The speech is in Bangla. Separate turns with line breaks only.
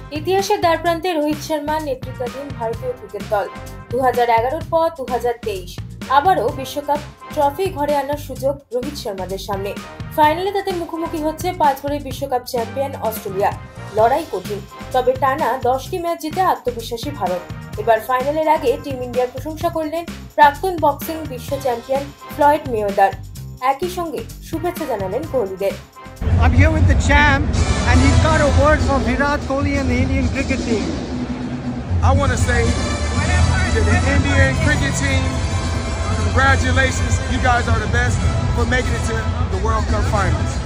ইতিহাসের দ্বারপ্রান্তে রোহিত শর্মার নেতৃত্বাধীন ভারতীয় ক্রিকেট দল 2011-র পর 2023 আবারও বিশ্বকাপ ট্রফি ঘরে আনার সুযোগ রোহিত শর্মাদের সামনে। ফাইনালে তাদের মুখোমুখি হচ্ছে 5 বারের বিশ্বকাপ চ্যাম্পিয়ন অস্ট্রেলিয়া। লড়াই কঠিন, তবে টানা 10টি ম্যাচ জিতে আত্মবিশ্বাসী ভারত। এবার ফাইনালের আগে টিম ইন্ডিয়ার প্রশংসা করলেন প্রাক্তন বক্সিং বিশ্ব চ্যাম্পিয়ন ফ্লয়েড মেওয়েদার। একই সঙ্গে শুভেচ্ছা জানালেন কোহলিদের।
I'm here with the champ, and he's got a word from Virat Kohli and the Indian cricket team.
I want to say to the Indian cricket team, congratulations, you guys are the best for making it to the World Cup finals.